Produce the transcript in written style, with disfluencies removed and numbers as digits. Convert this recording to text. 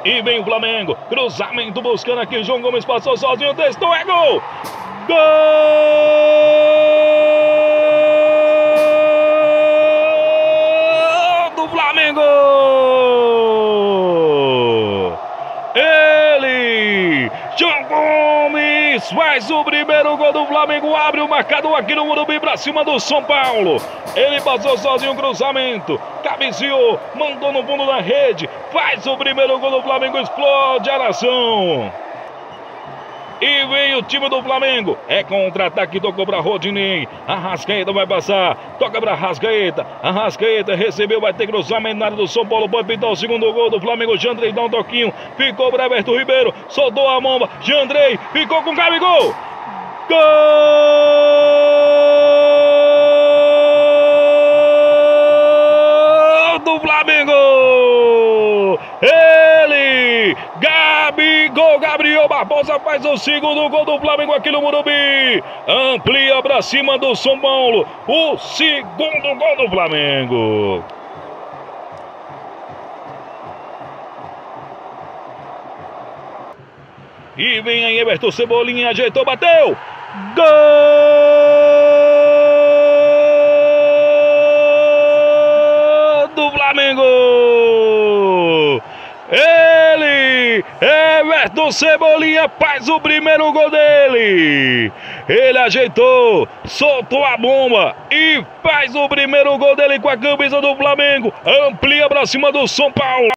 E vem o Flamengo, cruzamento buscando aqui, João Gomes passou sozinho, testou, é gol! Gol do Flamengo! Ele, João Gomes, faz o primeiro gol do Flamengo, abre o marcador aqui no Morumbi pra cima do São Paulo. Ele passou sozinho o cruzamento, cabeceou, mandou no fundo da rede, faz o primeiro gol do Flamengo, explode a nação. E vem o time do Flamengo, é contra-ataque, tocou pra Rodinei, Arrascaeta vai passar, toca pra Arrascaeta, Arrascaeta recebeu, vai ter cruzamento na área do São Paulo, pode pintar o segundo gol do Flamengo, Jandrei dá um toquinho, ficou pra Everton Ribeiro, soltou a bomba, Jandrei, ficou com o Gabigol, gol do Flamengo, ele, Gabigol, Gabriel Barbosa faz o segundo gol do Flamengo aqui no Morumbi, amplia pra cima do São Paulo, o segundo gol do Flamengo. E vem aí Everton Cebolinha, ajeitou, bateu, gol do Flamengo. Ele, Everton Cebolinha, faz o primeiro gol dele. Ele ajeitou, soltou a bomba e faz o primeiro gol dele com a camisa do Flamengo. Amplia pra cima do São Paulo.